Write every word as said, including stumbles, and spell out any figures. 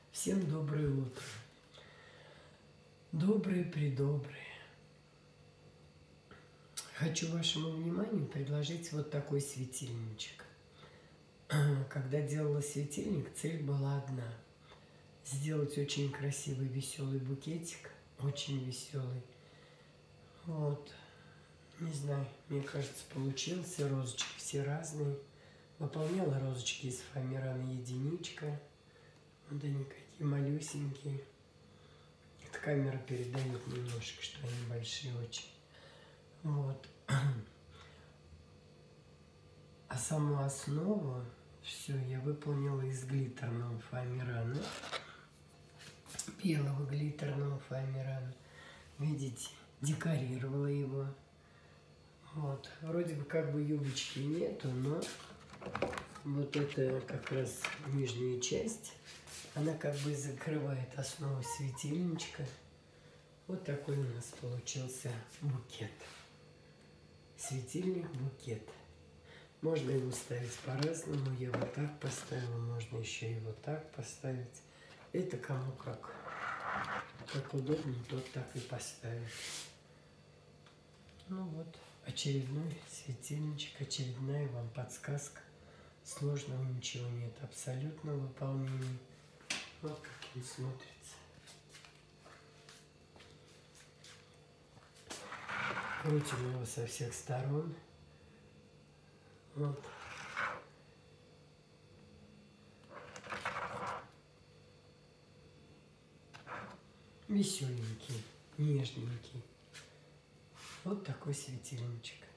Всем доброе утро. Добрые-предобрые. Хочу вашему вниманию предложить вот такой светильничек. Когда делала светильник, цель была одна. Сделать очень красивый, веселый букетик. Очень веселый. Вот. Не знаю, мне кажется, получился. Розочки все разные. Выполняла розочки из фоамирана единичка. Вот они какие малюсенькие. Эта камера передает немножко, что они большие очень. Вот. А саму основу все я выполнила из глиттерного фоамирана. Белого глиттерного фоамирана. Видите, декорировала его. Вот. Вроде бы как бы юбочки нету, но вот это как раз нижняя часть, она как бы закрывает основу светильничка. Вот такой у нас получился букет. Светильник-букет. Можно его ставить по-разному. Я вот так поставила, можно еще и вот так поставить. Это кому как. Как удобно, тот так и поставит. Ну вот, очередной светильничек, очередная вам подсказка. Сложного ничего нет, абсолютно выполнение. Вот как он смотрится. Крутим его со всех сторон. Вот. Веселенький, нежненький. Вот такой светильничек.